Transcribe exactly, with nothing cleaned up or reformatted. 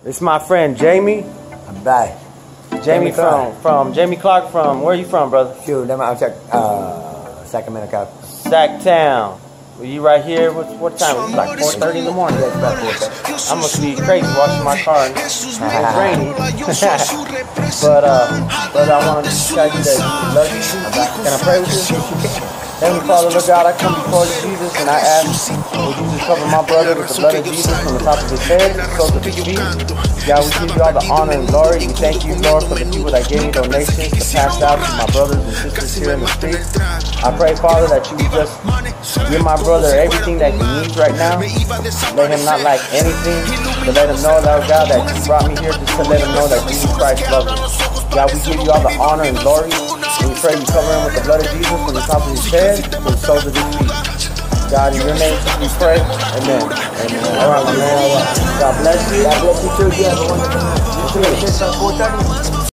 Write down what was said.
It's my friend Jamie. I'm back. Jamie, Jamie from Clark. from Jamie Clark from where are you from, brother? Shoot, them out uh, Sacramento, California. Sacktown. Well, you right here? What, what time? It's like four thirty in the morning. Yeah, it's about four thirty. I must be crazy washing my car and it's rainy. But uh, brother, I want to tell you that you love you. Can I pray with you? Heavenly Father, Lord God, I come before you, Jesus, and I ask, would you just cover my brother with the blood of Jesus from the top of his head to the soles of his feet? God, we give you all the honor and glory. We thank you, Lord, for the people that gave me donations to pass out to my brothers and sisters here in the streets. I pray, Father, that you would just give my brother everything that he needs right now. Let him not lack anything, but let him know, Lord God, that you brought me here just to let him know that Jesus Christ loves him. God, we give you all the honor and glory. We pray you cover him with the blood of Jesus from the top of his head to the soles of his feet. God, in your name we pray. Amen. Amen. All right, my man. All right. God bless you. God bless you too. You have a wonderful night. You too. four thirty.